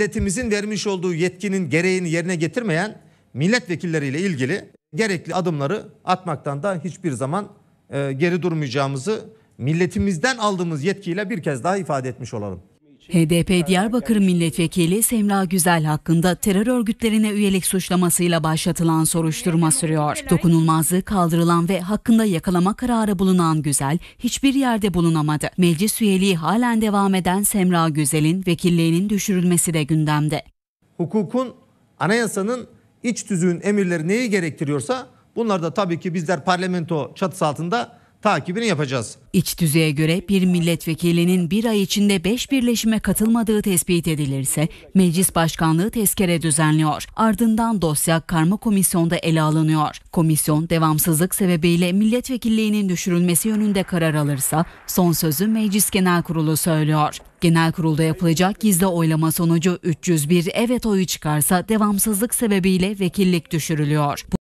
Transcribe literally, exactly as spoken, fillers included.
Milletimizin vermiş olduğu yetkinin gereğini yerine getirmeyen milletvekilleriyle ilgili gerekli adımları atmaktan da hiçbir zaman e, geri durmayacağımızı milletimizden aldığımız yetkiyle bir kez daha ifade etmiş olalım. H D P Diyarbakır Milletvekili Semra Güzel hakkında terör örgütlerine üyelik suçlamasıyla başlatılan soruşturma sürüyor. Dokunulmazlığı kaldırılan ve hakkında yakalama kararı bulunan Güzel hiçbir yerde bulunamadı. Meclis üyeliği halen devam eden Semra Güzel'in vekilliğinin düşürülmesi de gündemde. Hukukun, anayasanın, iç tüzüğün emirleri neyi gerektiriyorsa bunlar da tabii ki bizler parlamento çatısı altında takibini yapacağız. İç tüzüğe göre bir milletvekilinin bir ay içinde beş birleşime katılmadığı tespit edilirse meclis başkanlığı tezkere düzenliyor. Ardından dosya karma komisyonda ele alınıyor. Komisyon devamsızlık sebebiyle milletvekilliğinin düşürülmesi yönünde karar alırsa son sözü Meclis Genel Kurulu söylüyor. Genel Kurulda yapılacak gizli oylama sonucu üç yüz bir evet oyu çıkarsa devamsızlık sebebiyle vekillik düşürülüyor.